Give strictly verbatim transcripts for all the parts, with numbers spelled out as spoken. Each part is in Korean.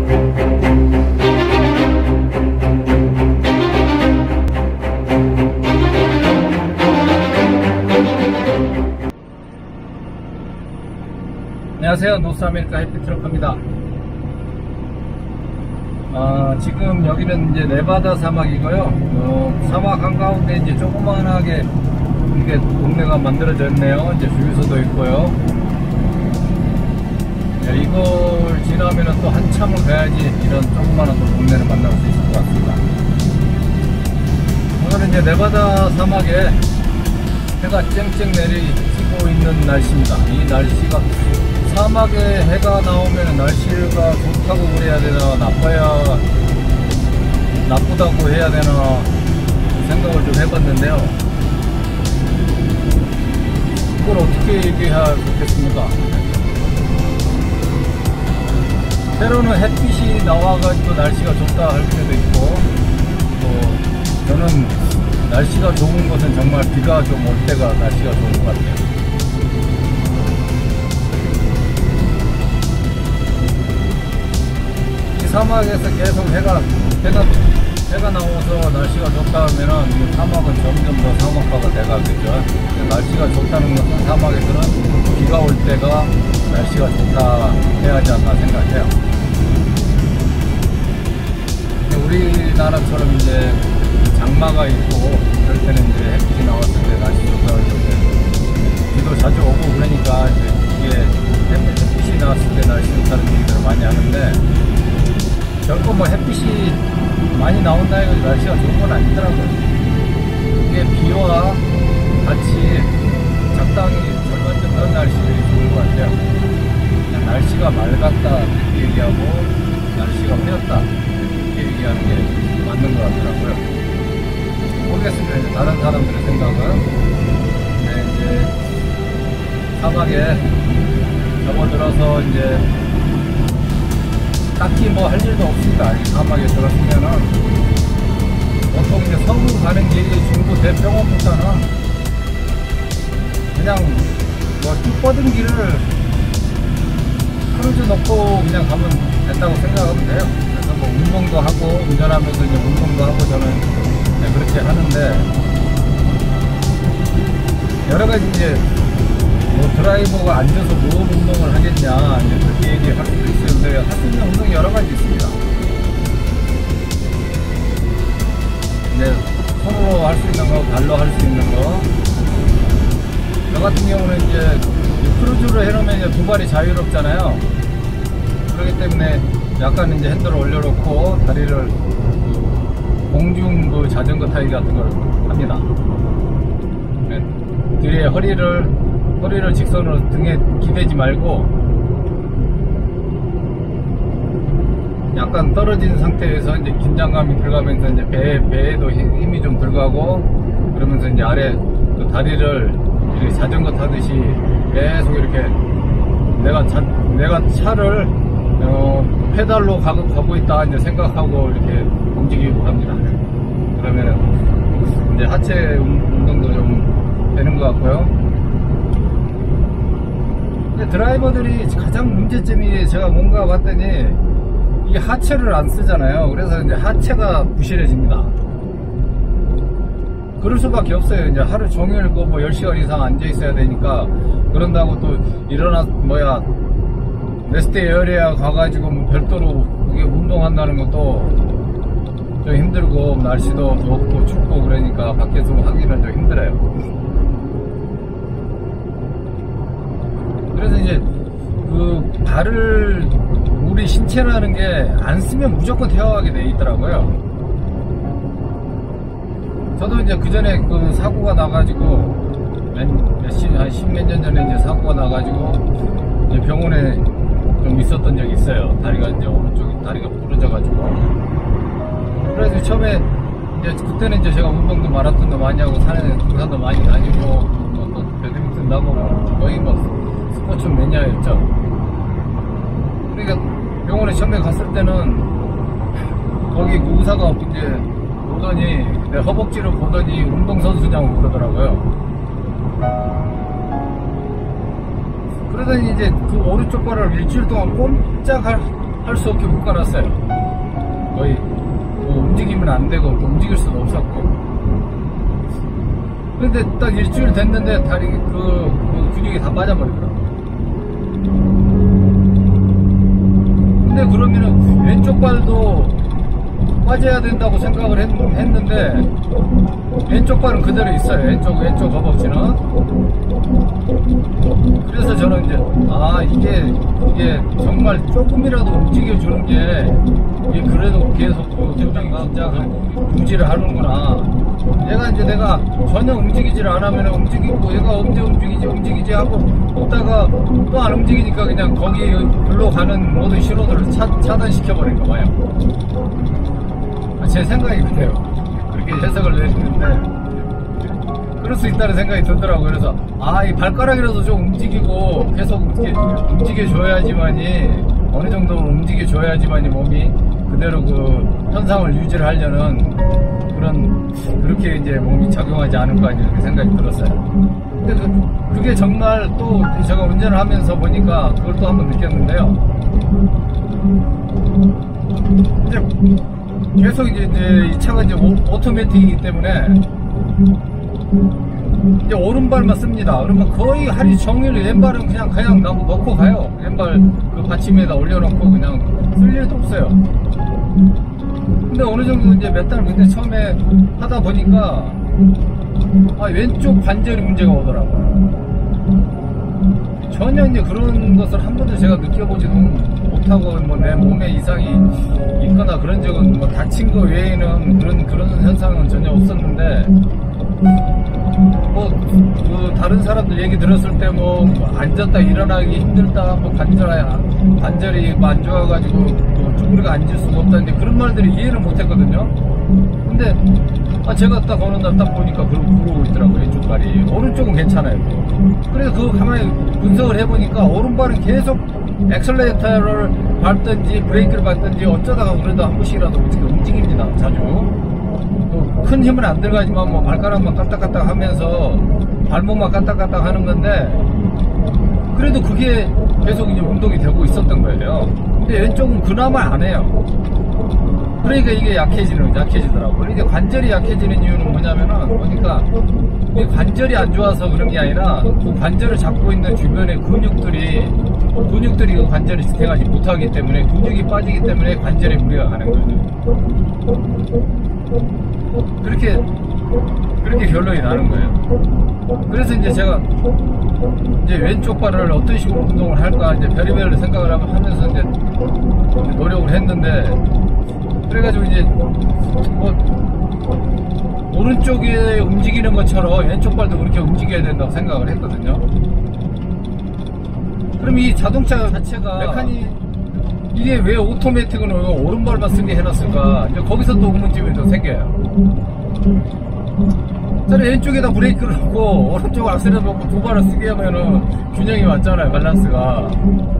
안녕하세요. 노스아메리카 해피트럭입니다. 아, 지금 여기는 이제 네바다 사막이고요. 어, 사막 한가운데 이제 조그만하게 이게 동네가 만들어져 있네요. 이제 주유소도 있고요. 네, 이걸 지나면은 또 한참을 가야지 이런 조그만한 동네를 만날 수 있을 것 같습니다. 오늘은 이제 네바다 사막에 해가 쨍쨍 내리고 있는 날씨입니다. 이 날씨가 사막에 해가 나오면 날씨가 좋다고 그래야 되나 나빠야 나쁘다고 해야 되나 생각을 좀 해봤는데요. 그걸 어떻게 얘기해야 좋겠습니까? 때로는 햇빛이 나와가지고 날씨가 좋다 할 때도 있고, 또 저는 날씨가 좋은 것은 정말 비가 좀 올 때가 날씨가 좋은 것 같아요. 사막에서 계속 해가, 해가, 해가 나와서 날씨가 좋다 하면은 이 사막은 점점 더 사막화가 돼가겠죠. 날씨가 좋다는 것은 사막에서는 비가 올 때가 날씨가 좋다 해야 하지 않나 생각해요. 우리나라처럼 이제 장마가 있고 그럴 때는 이제 햇빛이 나왔을 때 날씨 좋다 할 때 비도 자주 오고 그러니까 이제 이게 햇빛이 나왔을 때 날씨 좋다는 얘기들을 많이 하는데, 결코 뭐 햇빛이 많이 나온다 해서 날씨가 좋은 건 아니더라고요. 이게 비와 같이 적당히 절반적인 날씨들이 좋은 것 같아요. 그냥 날씨가 맑았다 이렇게 얘기하고 날씨가 흐렸다 이렇게 얘기하는 게 맞는 것 같더라고요. 모르겠습니다. 이제 다른 사람들의 생각은. 네, 이제 사막에 접어들어서 이제 딱히 뭐 할 일도 없습니다. 이 사막에 들어서면은 보통 이제 서부 가는 길이 중부 대평원부터는 그냥 뭐 쭉 뻗은 길을 크루즈 놓고 그냥 가면 된다고 생각하면 돼요. 그래서 뭐 운동도 하고 운전하면서 이제 운동도 하고 저는 네, 그렇게 하는데, 여러 가지 이제 뭐 드라이버가 앉아서 무슨 운동을 하겠냐 이제 그렇게 얘기할 수도 있어요. 근데 할 수 있는 운동이 여러 가지 있습니다. 이제 손으로 할 수 있는 거, 발로 할 수 있는 거. 저 같은 경우는 이제 크루즈를 해놓으면 이제 두 발이 자유롭잖아요. 그렇기 때문에 약간 이제 핸들을 올려놓고 다리를 그 공중 그 자전거 타기 같은 걸 합니다. 네. 뒤에 허리를 허리를 직선으로 등에 기대지 말고 약간 떨어진 상태에서 이제 긴장감이 들어가면서 이제 배, 배에도 힘이 좀 들어가고 그러면서 이제 아래 그 다리를 이렇게 자전거 타듯이 계속 이렇게 내가 차, 내가 차를 어, 페달로 가고, 가고 있다 이제 생각하고 이렇게 움직이고 합니다. 그러면 이제 하체 운동도 좀 되는 것 같고요. 드라이버들이 가장 문제점이 제가 뭔가 봤더니 이 하체를 안 쓰잖아요. 그래서 이제 하체가 부실해집니다. 그럴 수밖에 없어요. 이제 하루 종일 그 뭐 열 시간 이상 앉아 있어야 되니까. 그런다고 또 일어나 뭐야 레스트 에어리아 가가지고 뭐 별도로 그게 운동한다는 것도 좀 힘들고 날씨도 덥고 춥고 그러니까 밖에서 하기는 좀 힘들어요. 그래서 이제 그 발을 우리 신체라는 게 안 쓰면 무조건 퇴화하게 돼 있더라고요. 저도 이제 그 전에 그 사고가 나가지고 한 십몇 년 전에 이제 사고가 나가지고 이제 병원에 좀 있었던 적이 있어요. 다리가 이제 오른쪽 다리가 부러져가지고. 그래서 처음에 이제 그때는 이제 제가 운동도 마라톤도 많이 하고 산에 등산도 많이 다니고 또 배드민턴 나고 거의 뭐 스포츠 매니아였죠. 그러니까 병원에 처음에 갔을 때는 거기 그 의사가 이제 보더니 내 허벅지를 보더니 운동선수냐고 그러더라고요. 그러더니 이제 그 오른쪽 발을 일주일 동안 꼼짝 할 수 없게 묶어놨어요. 거의 뭐 움직이면 안 되고 또 움직일 수도 없었고. 근데 딱 일주일 됐는데 다리 그, 그 근육이 다 빠져버리더라고. 근데 그러면은 왼쪽 발도 빠져야 된다고 생각을 했, 했는데 왼쪽 발은 그대로 있어요. 왼쪽 왼쪽 허벅지는. 그래서 저는 이제 아 이게 이게 정말 조금이라도 움직여주는 게 이게 그래도 계속 그 조정이가 진짜 유지를 하는구나. 얘가 이제 내가 전혀 움직이지를 않으면 움직이고 얘가 언제 움직이지 움직이지 하고 있다가 또 안 움직이니까 그냥 거기 글로 가는 모든 신호들을 차, 차단시켜버린 거 봐요. 제 생각이 그래요. 그렇게 해석을 내리는데 그럴 수 있다는 생각이 들더라고요. 그래서 아, 이 발가락이라도 좀 움직이고 계속 이렇게 움직여줘야지만이 어느 정도는 움직여줘야지만이 몸이 그대로 그 현상을 유지를 하려는 그런 그렇게 이제 몸이 작용하지 않을까 이렇게 생각이 들었어요. 근데 그, 그게 정말 또 제가 운전을 하면서 보니까 그걸 또 한번 느꼈는데요. 이제 계속 이제, 이제 이 차가 이제 오, 오토매틱이기 때문에 이제 오른발만 씁니다. 그러면 거의 하루 종일 왼발은 그냥 그냥 넣고 가요. 왼발 그 받침에다 올려놓고 그냥 쓸 일도 없어요. 근데 어느 정도 이제 몇 달 그때 처음에 하다 보니까 아, 왼쪽 관절이 문제가 오더라고요. 전혀 이제 그런 것을 한 번도 제가 느껴보지도 못하고 뭐 내 몸에 이상이 있거나 그런 적은 뭐 다친 거 외에는 그런 그런 현상은 전혀 없었는데 뭐 그 다른 사람들 얘기 들었을 때 뭐 앉았다 일어나기 힘들다 뭐 관절 관절이 안 좋아가지고 뭐 쭈그리가 앉을 수가 없다는데 그런 말들이 이해를 못했거든요. 근데 아 제가 딱 어느 날 딱 보니까 그러고 그러고 있더라고요. 왼쪽 발이. 오른쪽은 괜찮아요. 그래서 그거 가만히 분석을 해보니까 오른발은 계속 엑셀레이터를 밟든지 브레이크를 밟든지 어쩌다가 그래도 한 번씩이라도 움직입니다. 자주. 큰 힘은 안 들어가지만 뭐 발가락만 까딱까딱 하면서 발목만 까딱까딱 하는 건데 그래도 그게 계속 이제 운동이 되고 있었던 거예요. 근데 왼쪽은 그나마 안 해요. 그러니까 이게 약해지는, 약해지더라고요. 이게 관절이 약해지는 이유는 뭐냐면은, 보니까, 이 관절이 안 좋아서 그런 게 아니라, 그 관절을 잡고 있는 주변의 근육들이, 근육들이 그 관절을 지탱하지 못하기 때문에, 근육이 빠지기 때문에 관절에 무리가 가는 거예요. 그렇게, 그렇게 결론이 나는 거예요. 그래서 이제 제가, 이제 왼쪽 발을 어떤 식으로 운동을 할까, 이제 별의별 생각을 하면서 이제 노력을 했는데, 그래가지고 이제 뭐 오른쪽에 움직이는 것처럼 왼쪽 발도 그렇게 움직여야 된다고 생각을 했거든요. 그럼 이 자동차 자체가 메카닉 이게 왜 오토매틱은 오른발만 쓰게 해놨을까? 이제 거기서 또 의문점이 또 생겨요. 저는 왼쪽에다 브레이크를 놓고 오른쪽 악셀을 놓고 두 발을 쓰게 하면은 균형이 맞잖아요, 밸런스가.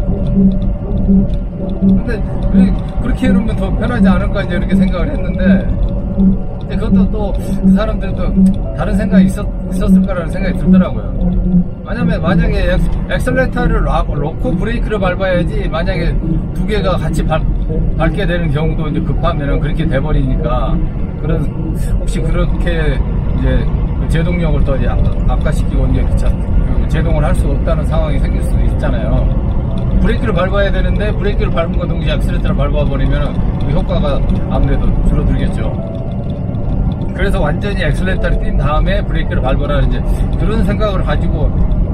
근데 그렇게 해놓으면 더 편하지 않을까 이제 이렇게 생각을 했는데 근데 그것도 또 그 사람들도 다른 생각이 있었, 있었을 거라는 생각이 들더라고요. 왜냐면 만약에 엑, 엑셀레이터를 놓고 브레이크를 밟아야지 만약에 두 개가 같이 밟, 밟게 되는 경우도 이제 급하면은 그렇게 돼버리니까 그런 혹시 그렇게 이제 그 제동력을 또 이제 악화시키고 이제 제동을 할 수 없다는 상황이 생길 수도 있잖아요. 브레이크를 밟아야 되는데 브레이크를 밟은 것 동시에 엑셀레이터를 밟아버리면 그 효과가 아무래도 줄어들겠죠. 그래서 완전히 엑셀레이터를 띈 다음에 브레이크를 밟아라 이제 그런 생각을 가지고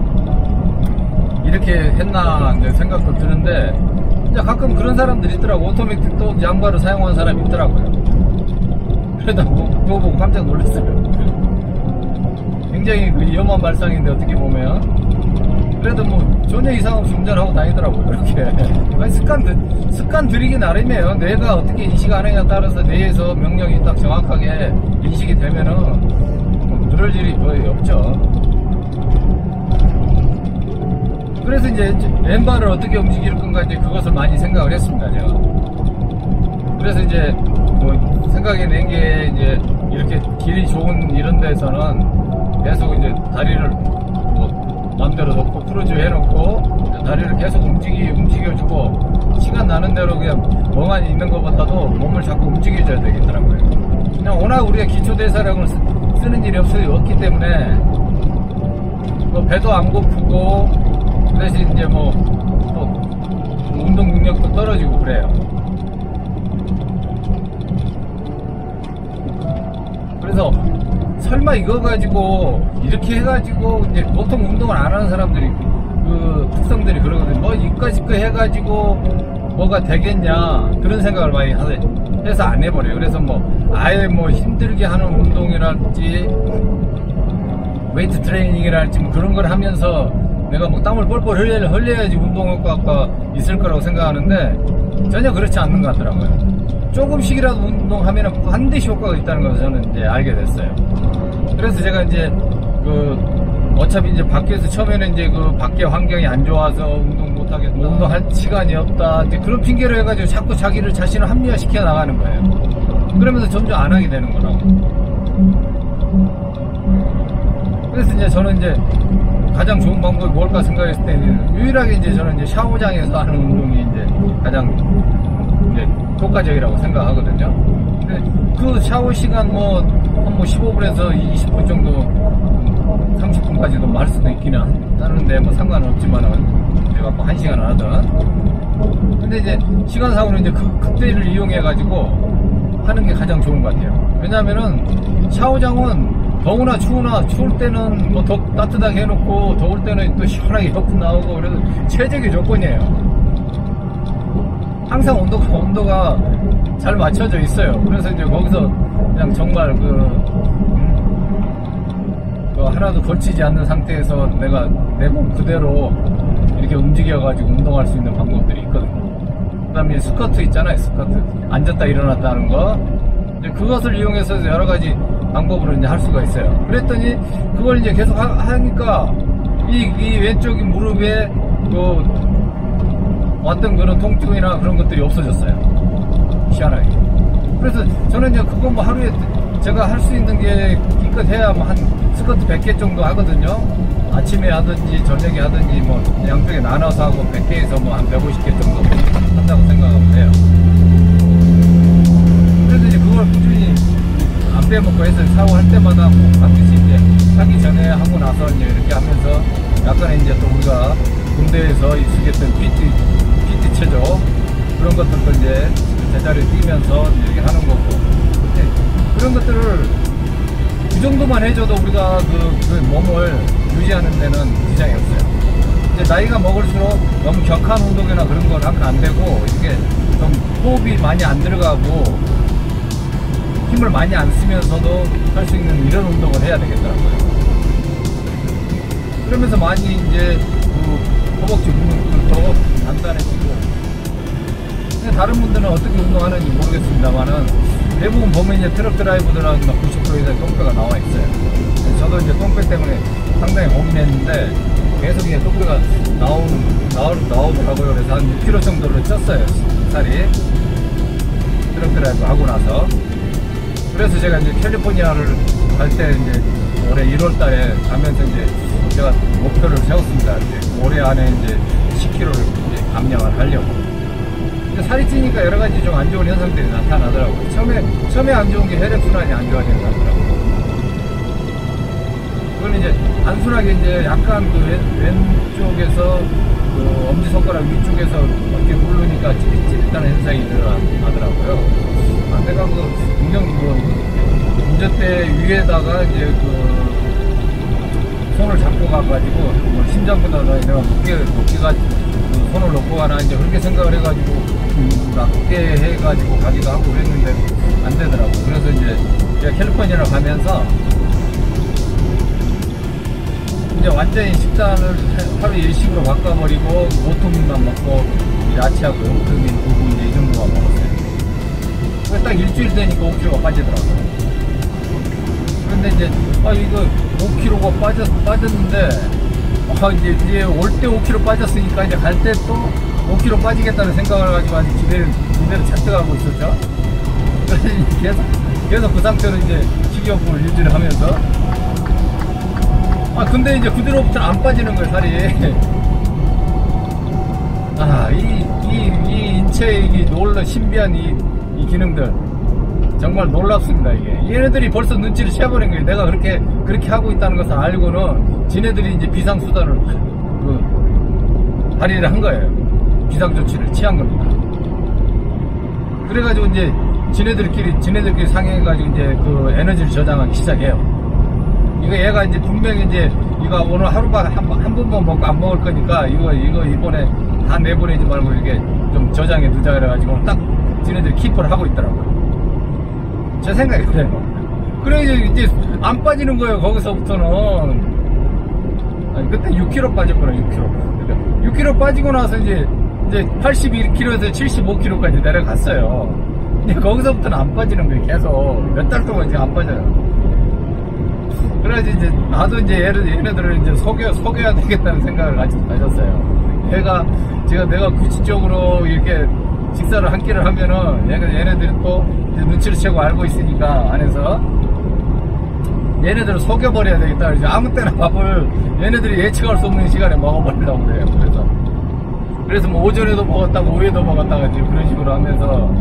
이렇게 했나 이제 생각도 드는데 이제 가끔 그런 사람들이 있더라고. 오토매틱도 양발을 사용하는 사람이 있더라고요. 그래도 그거 보고 깜짝 놀랐어요. 굉장히 그 위험한 발상인데 어떻게 보면 그래도 뭐 전혀 이상 없이 운전하고 다니더라고요. 이렇게 습관 습관 들이기 나름이에요. 뇌가 어떻게 인식하느냐에 따라서 뇌에서 명령이 딱 정확하게 인식이 되면은 뭐 그럴 일이 거의 없죠. 그래서 이제 왼발을 어떻게 움직일 건가 이제 그것을 많이 생각을 했습니다. 제가. 그래서 이제 뭐 생각해 낸 게 이제 이렇게 길이 좋은 이런 데서는 계속 이제 다리를 뭐 마음대로 놓고 크루즈 해놓고 다리를 계속 움직이, 움직여주고 시간 나는 대로 그냥 멍하니 있는 것보다도 몸을 자꾸 움직여줘야 되겠더라고요. 그냥 워낙 우리가 기초대사량을 쓰는 일이 없기 때문에 뭐 배도 안 고프고 그 대신 이제 뭐 또 운동 능력도 떨어지고 그래요. 그래서 설마 이거 가지고 이렇게 해가지고 이제 보통 운동을 안 하는 사람들이 그 특성들이 그러거든요. 뭐 이까짓 거 해가지고 뭐가 되겠냐 그런 생각을 많이 하세, 해서 안 해버려요. 그래서 뭐 아예 뭐 힘들게 하는 운동이랄지 웨이트 트레이닝이랄지 뭐 그런 걸 하면서 내가 뭐 땀을 뻘뻘 흘려, 흘려야지 운동 효과가 있을 거라고 생각하는데 전혀 그렇지 않는 것 같더라고요. 조금씩이라도 운동하면 반드시 효과가 있다는 것을 저는 이제 알게 됐어요. 그래서 제가 이제 그 어차피 이제 밖에서 처음에는 이제 그 밖에 환경이 안 좋아서 운동 못 하겠다, 운동할 시간이 없다, 이제 그런 핑계를 해가지고 자꾸 자기를 자신을 합리화시켜 나가는 거예요. 그러면서 점점 안 하게 되는 거라고. 그래서 이제 저는 이제 가장 좋은 방법이 뭘까 생각했을 때는 유일하게 이제 저는 이제 샤워장에서 하는 운동이 이제 가장 이제 효과적이라고 생각하거든요. 근데 그 샤워 시간 뭐 한 뭐 십오 분에서 이십 분 정도, 삼십 분까지도 할 수도 있긴 하는데 뭐 상관없지만은 내가 뭐 한 시간 하든. 근데 이제 시간상으로 이제 그 그때를 이용해 가지고 하는 게 가장 좋은 것 같아요. 왜냐면은 샤워장은 더우나 추우나 추울 때는 뭐 더 따뜻하게 해놓고 더울 때는 또 시원하게 에어컨 나오고 그래서 최적의 조건이에요. 항상 온도가 온도가 잘 맞춰져 있어요. 그래서 이제 거기서 그냥 정말 그, 음, 그 하나도 걸치지 않는 상태에서 내가 내 몸 그대로 이렇게 움직여가지고 운동할 수 있는 방법들이 있거든요. 그 다음에 스쿼트 있잖아요. 스쿼트 앉았다 일어났다 하는 거, 이제 그것을 이용해서 여러 가지 방법으로 이제 할 수가 있어요. 그랬더니 그걸 이제 계속 하, 하니까 이, 이 왼쪽 무릎에 그 어떤 그런 통증이나 그런 것들이 없어졌어요. 희한하게. 그래서 저는 이제 그거 뭐 하루에 제가 할 수 있는 게 기껏 해야 뭐 한 스쿼트 백 개 정도 하거든요. 아침에 하든지 저녁에 하든지 뭐 양쪽에 나눠서 하고 백 개에서 뭐 한 백오십 개 정도 한다고 생각하면 돼요. 그래서 이제 그걸 꾸준히 안 빼먹고 해서 샤워할 때마다 뭐 반드시 이제 하기 전에 하고 나서 이제 이렇게 하면서 약간의 이제 또 우리가 군대에서 익숙했던 피티, 피티 체조 그런 것들도 이제 제자리에 뛰면서 이렇게 하는 거고, 그런 것들을 그 정도만 해줘도 우리가 그, 그 몸을 유지하는 데는 지장이 없어요. 이제 나이가 먹을수록 너무 격한 운동이나 그런 걸 하면 안 되고, 이게 좀 호흡이 많이 안 들어가고 힘을 많이 안 쓰면서도 할 수 있는 이런 운동을 해야 되겠더라고요. 그러면서 많이 이제 그 허벅지 운동도 간단해지고. 근데 다른 분들은 어떻게 운동하는지 모르겠습니다만은 대부분 보면 이제 트럭 드라이브들은 구십 퍼센트 이상 똥배가 나와 있어요. 저도 이제 똥배 때문에 상당히 고민했는데 계속 이제 똥배가 나오, 나오, 나오더라고요. 그래서 한 육 킬로그램 정도를 쪘어요, 살이. 트럭 드라이브 하고 나서. 그래서 제가 이제 캘리포니아를 갈 때 이제 올해 일월 달에 가면서 이제 제가 목표를 세웠습니다. 이제 올해 안에 이제 십 킬로그램을 이제 감량을 하려고. 근데 살이 찌니까 여러 가지 좀 안 좋은 현상들이 나타나더라고요. 처음에, 처음에 안 좋은 게 혈액순환이 안 좋아지는 것 같더라고요. 그건 이제 단순하게 이제 약간 그 왼, 왼쪽에서 그 엄지손가락 위쪽에서 이렇게 누르니까 찌릿찌릿하는 현상이 일어나더라고요. 아, 내가 그, 운전, 그, 운전대 위에다가 이제 그, 손을 잡고 가가지고, 뭐 심장보다 내가 높게, 높게가, 그 손을 놓고 가나, 이제 그렇게 생각을 해가지고, 음, 낮게 해가지고 가기도 하고 그랬는데, 안 되더라고. 그래서 이제, 제가 캘리포니아를 가면서, 이제 완전히 식단을 하루 일식으로 바꿔버리고, 오토민만 먹고, 야채하고 오토민, 두부, 이제 이 정도만 먹었어요. 딱 일주일 되니까 오 킬로그램가 빠지더라고요. 그런데 이제, 아, 이거 오 킬로그램가 빠졌, 빠졌는데, 아, 이제, 이제 올 때 오 킬로그램 빠졌으니까 이제 갈 때 또 오 킬로그램 빠지겠다는 생각을 가지고 아직 기대를, 기대를 잔뜩 하고 있었죠. 그래서 계속, 계속 그 상태로 이제 식이요법을 유지를 하면서. 아 근데 이제 그 뒤로부터 안 빠지는 거예요, 살이. 아, 이, 이, 이 인체의 이 놀라 신비한 이, 이 기능들 정말 놀랍습니다. 이게 얘네들이 벌써 눈치를 채버린 거예요. 내가 그렇게 그렇게 하고 있다는 것을 알고는 지네들이 이제 비상수단을 그 발휘를 한 거예요. 비상조치를 취한 겁니다. 그래가지고 이제 지네들끼리 지네들끼리 상행해가지고 이제 그 에너지를 저장하기 시작해요. 이거 얘가 이제 분명히 이제 이거 오늘 하루만 한, 한 번만 먹고 안 먹을 거니까 이거 이거 이번에 다 내보내지 말고 이렇게 좀 저장해 두자 그래가지고 딱 지네들이 키퍼를 하고 있더라고요. 제 생각이 그래요. 그래 이제 이제 안 빠지는 거예요. 거기서부터는. 아니 그때 육 킬로그램 빠졌구나. 육 킬로그램. 그러니까 육 킬로그램 빠지고 나서 이제 이제 팔십일 킬로그램에서 칠십오 킬로그램까지 내려갔어요. 근데 거기서부터는 안 빠지는 거예요. 계속 몇 달 동안 이제 안 빠져요. 그래서 이제 나도 이제 얘를, 얘네들을 이제 속여, 속여야 되겠다는 생각을 가졌어요. 얘가, 제가 내가 구체적으로 이렇게 식사를 한 끼를 하면은 얘가, 얘네들이 또 눈치를 채고 알고 있으니까 안에서 얘네들을 속여버려야 되겠다. 이제 아무 때나 밥을 얘네들이 예측할 수 없는 시간에 먹어버리려고 그래요. 그래서. 그래서 뭐 오전에도 먹었다고 오후에도 먹었다가 이제 그런 식으로 하면서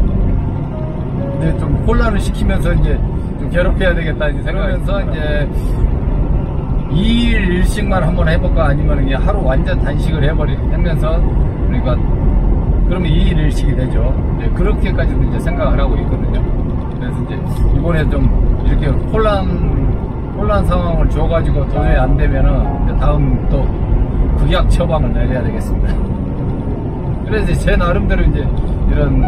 이제 좀 혼란을 시키면서 이제 좀 괴롭혀야 되겠다 이제 생각하면서 이제 이 일 일식만 한번 해볼까 아니면 그냥 하루 완전 단식을 해버리 하면서 그러니까 그러면 이 일 일식이 되죠. 이제 그렇게까지도 이제 생각을 하고 있거든요. 그래서 이제 이번에 좀 이렇게 혼란 혼란 상황을 줘가지고 도저히 안 되면은 이제 다음 또 극약 처방을 내려야 되겠습니다. 그래서 제 나름대로 이제 이런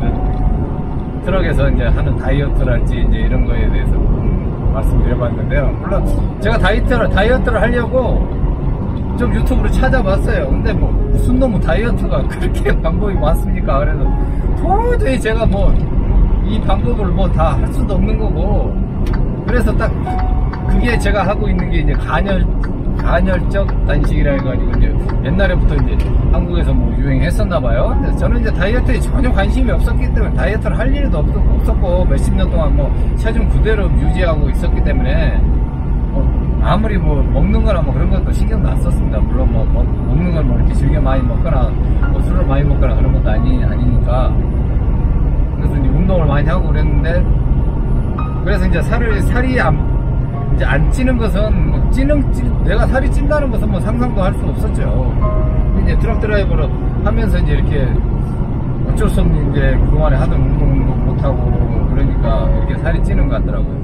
트럭에서 이제 하는 다이어트랄지 이제 이런 거에 대해서 말씀을 드려봤는데요. 물론 제가 다이어트를 다이어트를 하려고 좀 유튜브로 찾아봤어요. 근데 뭐 무슨 놈의 다이어트가 그렇게 방법이 많습니까? 그래서 도저히 제가 뭐 이 방법을 뭐 다 할 수도 없는 거고 그래서 딱 그게 제가 하고 있는 게 이제 간헐 간헐적 단식이라 해가지고 이제 옛날에부터 이제 한국에서 뭐 유행했었나 봐요. 근데 저는 이제 다이어트에 전혀 관심이 없었기 때문에 다이어트를 할 일도 없었고 몇십 년 동안 뭐 체중 그대로 유지하고 있었기 때문에 뭐 아무리 뭐 먹는 거나 뭐 그런 것도 신경도 안 썼습니다. 물론 뭐, 뭐 먹는 걸 뭐 이렇게 즐겨 많이 먹거나 뭐 술을 많이 먹거나 그런 것도 아니, 아니니까 그래서 이제 운동을 많이 하고 그랬는데 그래서 이제 살을 살이 안 이제 안 찌는 것은 뭐 찌는 찌, 내가 살이 찐다는 것은 뭐 상상도 할 수 없었죠. 이제 트럭 드라이버를 하면서 이제 이렇게 어쩔 수 없는 이제 그동안에 하던 운동도 못 하고 그러니까 이렇게 살이 찌는 것 같더라고요.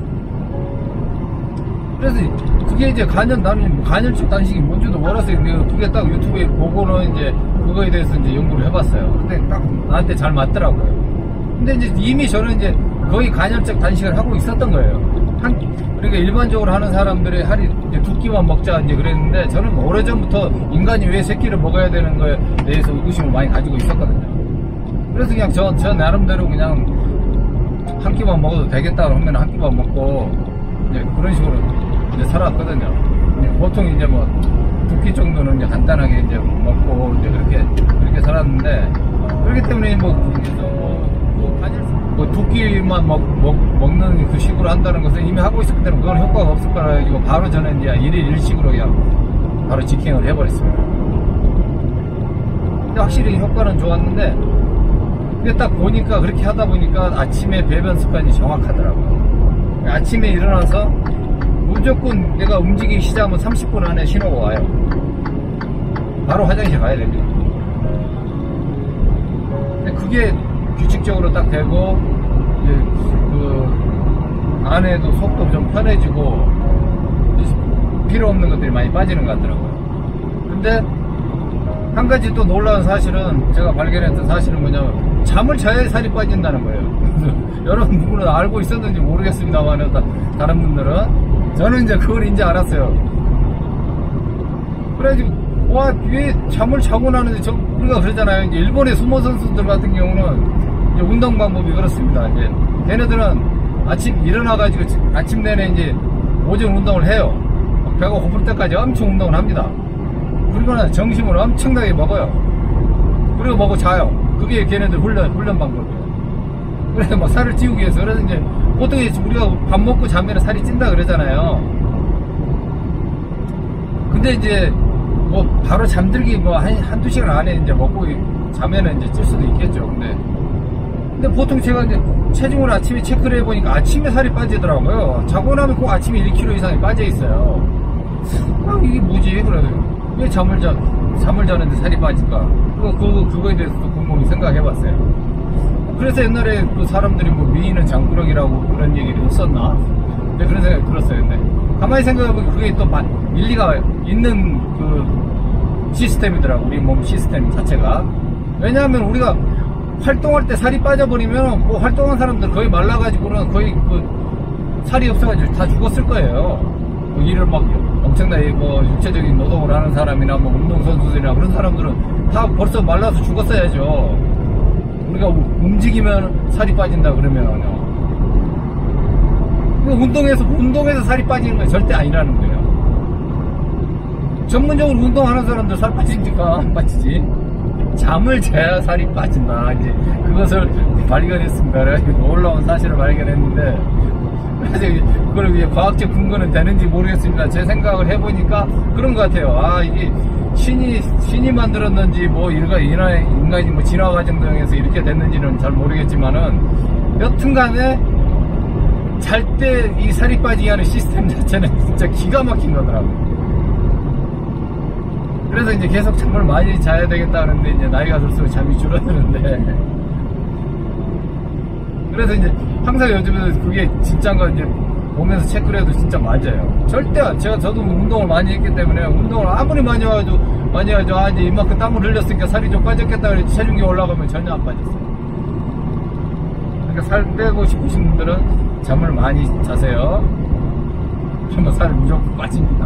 그래서 그게 이제 간헐 나는 간헐적 단식이 뭔지도 몰랐어요. 근데 그게 딱 유튜브에 보고는 이제 그거에 대해서 이제 연구를 해봤어요. 근데 딱 나한테 잘 맞더라고요. 근데 이제 이미 저는 이제 거의 간헐적 단식을 하고 있었던 거예요. 한, 그러니까 일반적으로 하는 사람들이 하루 이제 두 끼만 먹자 이제 그랬는데 저는 오래전부터 인간이 왜 세 끼를 먹어야 되는 거에 대해서 의구심을 많이 가지고 있었거든요. 그래서 그냥 저, 저 나름대로 그냥 한 끼만 먹어도 되겠다 하면 한 끼만 먹고 이제 그런 식으로 이제 살았거든요. 보통 이제 뭐 두 끼 정도는 이제 간단하게 이제 먹고 이제 그렇게 그렇게 살았는데 그렇기 때문에 뭐 뭐 두 끼만 먹, 먹, 먹는 그 식으로 한다는 것은 이미 하고 있었기 때문에 그건 효과가 없을 거라 가지고 바로 저는 이제 일 일 일 식으로 그냥 바로 직행을 해버렸습니다. 근데 확실히 효과는 좋았는데 근데 딱 보니까 그렇게 하다 보니까 아침에 배변 습관이 정확하더라고요. 아침에 일어나서 무조건 내가 움직이기 시작하면 삼십 분 안에 신호가 와요. 바로 화장실 가야 됩니다. 근데 그게 규칙적으로 딱 되고 이제 그 안에도 속도 좀 편해지고 필요 없는 것들이 많이 빠지는 것 같더라고요. 근데 한 가지 또 놀라운 사실은 제가 발견했던 사실은 뭐냐면 잠을 자야 살이 빠진다는 거예요. 여러분들은 알고 있었는지 모르겠습니다만 다른 분들은 저는 이제 그걸 이제 알았어요. 그래가지고 와, 왜 잠을 자고 나는데 저 우리가 그러잖아요. 이제 일본의 수모 선수들 같은 경우는 이제 운동 방법이 그렇습니다. 이제 걔네들은 아침 일어나가지고 아침 내내 이제 오전 운동을 해요. 배가 고플 때까지 엄청 운동을 합니다. 그리고 난 점심을 엄청나게 먹어요. 그리고 먹고 자요. 그게 걔네들 훈련 훈련 방법이에요. 그래서 막 살을 찌우기 위해서 그래서 이제 보통 우리가 밥 먹고 자면 살이 찐다 그러잖아요. 근데 이제 뭐 바로 잠들기 뭐 한, 한두 시간 안에 이제 먹고 자면은 이제 찔 수도 있겠죠. 근데 근데 보통 제가 이제 체중을 아침에 체크를 해보니까 아침에 살이 빠지더라고요. 자고 나면 꼭 아침에 일 킬로그램 이상이 빠져 있어요. 아, 이게 뭐지? 그래. 왜 잠을 자, 잠을 자는데 살이 빠질까? 그거, 그거, 그거에 대해서도 곰곰이 생각해 봤어요. 그래서 옛날에 그 사람들이 뭐 미인은 장꾸러기라고 그런 얘기를 했었나? 근데 그런 생각이 들었어요. 근데 가만히 생각해보면 그게 또 일리가 있는 그 시스템이더라고. 우리 몸 시스템 자체가. 왜냐하면 우리가 활동할 때 살이 빠져버리면 뭐 활동한 사람들 거의 말라가지고는 거의 그 살이 없어가지고 다 죽었을 거예요. 뭐 일을 막 엄청나게 뭐 육체적인 노동을 하는 사람이나 뭐 운동선수들이나 그런 사람들은 다 벌써 말라서 죽었어야죠. 우리가 움직이면 살이 빠진다 그러면요. 운동에서 운동에서 살이 빠지는 건 절대 아니라는 거예요. 전문적으로 운동하는 사람들 살 빠지니까 안 빠지지. 잠을 자야 살이 빠진다. 이제 그것을 발견했습니다. 그래가지고 놀라운 사실을 발견했는데, 그래서 그걸 위해 과학적 근거는 되는지 모르겠습니다. 제 생각을 해보니까 그런 것 같아요. 아, 이게 신이, 신이 만들었는지, 뭐, 인간, 인간이 뭐 진화 과정 등에서 이렇게 됐는지는 잘 모르겠지만은, 여튼 간에 잘 때 이 살이 빠지게 하는 시스템 자체는 진짜 기가 막힌 거더라고요. 그래서 이제 계속 잠을 많이 자야 되겠다 하는데 이제 나이가 들수록 잠이 줄어드는데 그래서 이제 항상 요즘에는 그게 진짜인가 이제 보면서 체크를 해도 진짜 맞아요. 절대 제가 저도 운동을 많이 했기 때문에 운동을 아무리 많이 해가지고 많이 해가지고 아 이제 이만큼 땀을 흘렸으니까 살이 좀 빠졌겠다 그래서 체중이 올라가면 전혀 안 빠졌어요. 그러니까 살 빼고 싶으신 분들은 잠을 많이 자세요. 그러면 살 무조건 빠집니다.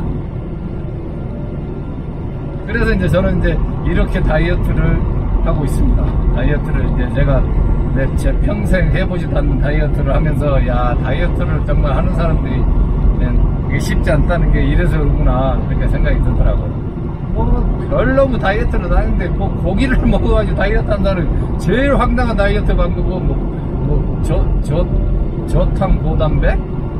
그래서 이제 저는 이제 이렇게 다이어트를 하고 있습니다. 다이어트를 이제 제가 내 제 평생 해보지도 않는 다이어트를 하면서 야 다이어트를 정말 하는 사람들이 이게 쉽지 않다는 게 이래서 그러구나 그렇게 생각이 들더라고요. 뭐 별로무 다이어트를 하는데 뭐 고기를 먹어가지고 다이어트 한다는 제일 황당한 다이어트 방법은 뭐 저 저 저탄 고단백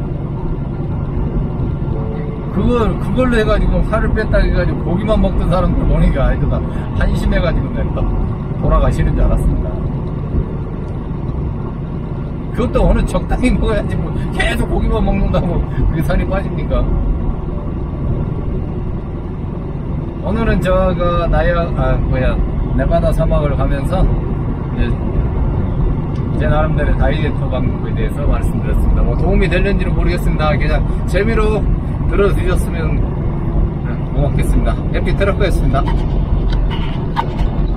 그걸, 그걸로 해가지고 살을 뺐다 해가지고 고기만 먹던 사람들 보니까 이거 다 한심해가지고 내가 돌아가시는 줄 알았습니다. 그것도 어느 적당히 먹어야지 뭐 계속 고기만 먹는다고 그게 살이 빠집니까? 오늘은 제가 나야, 아, 뭐야, 네바다 사막을 가면서 이제 제 나름대로 다이어트 방법에 대해서 말씀드렸습니다. 뭐 도움이 될는지는 모르겠습니다. 그냥 재미로 들어주셨으면 고맙겠습니다. 해피 트럭크였습니다.